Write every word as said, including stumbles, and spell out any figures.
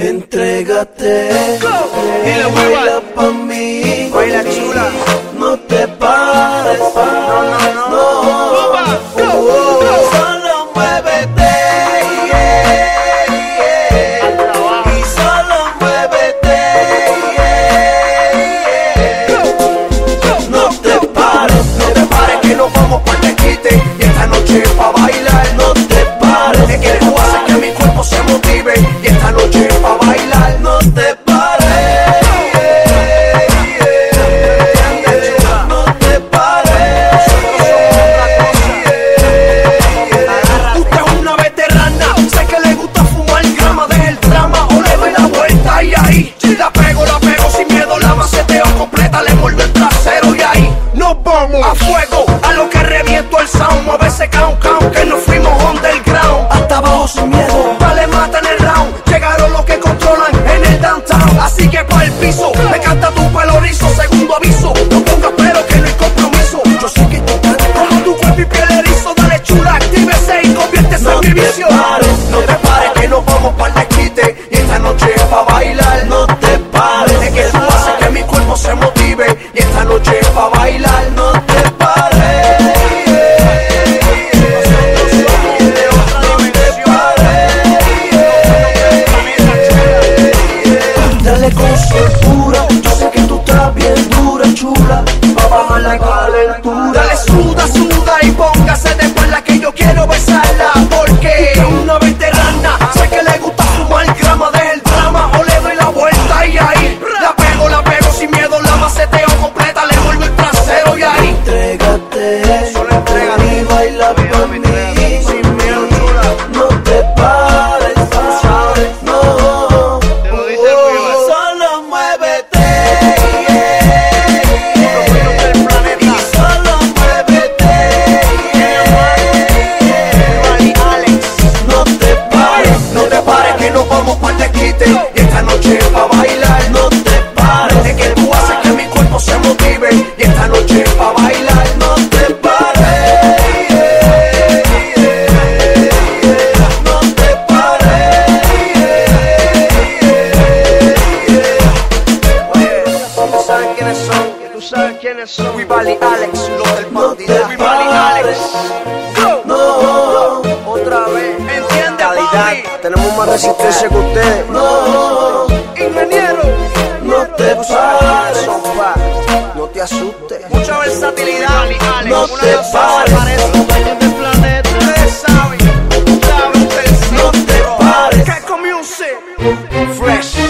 Entrégate, Dile, baila pa' mí, baila chula, no te pares, no, no, no, no, no. uh, solo muévete, yeah, yeah. Y solo muévete, yeah, yeah. No te pares, no te pares que nos vamos pa' el quite y esta noche pa' bailar, no te pares, es que tú haces que mi cuerpo se motive y esta noche pa' bailar, no te pares, yeah, yeah. No te pares, yeah. Usted es una veterana, sé que le gusta fumar grama, deja el drama o le doy la vuelta y ahí la pego, la pego sin miedo, la maceteo completa, le muerdo el trasero y ahí nos vamos a fuego, a lo que reviento el sound, mueve ese count count que nos fuimos underground, hasta abajo sin miedo, vale mata en el round, llegaron los que controlan en el downtown, así que pa' el piso, me canta tu pelo rizo, segundo aviso, no pongas pero que no hay compromiso, yo sé que tú estás como tu cuerpo y piel erizo, dale chula, actívese y conviértese en mi vicio. No te pares, no te pares que nos vamos pa'l desquite y esta noche es pa' bailar, no te pares, es que tú haces que mi cuerpo se motive y esta noche es pa' bailar, no te pares. Dale con soltura, yo sé que tú estás bien dura, chula, pa' bajar la calentura. Dale suda, suda y póngase de espalda que yo quiero besarla, porque es una veterana, sé que le gusta fumar grama, deja el drama o le doy la vuelta y ahí la pego, la pego sin miedo, la maceteo completa, le vuelvo el trasero y ahí entrégate, solo entrégate y baila pa' mí, sin miedo chula, no te pares, sabes, no. Solo muévete, yeah, yeah. Y solo muévete, yeah, yeah. No te pares, no te pares que nos vamos pa'l desquite y esta noche es pa' bailar, no te pares, es que tú haces que mi cuerpo se motive y esta noche es pa' bailar, no te pares, yeah, yeah. No te pares, ¿Tú sabes quiénes son? ¿Tú sabes quiénes son? Wibali Alex, los del bandidaje. Wibali Alex. Go. no, Otra vez. ¿Entiende, Calidad, papi? tenemos más resistencia que ustedes. no, Ingeniero. no te pares, No te asustes. Mucha versatilidad. no Una te de las pares, parece los dueños del planeta. Ustedes saben. Saben, ustedes no te saben. pares. Caco Music. Fresh.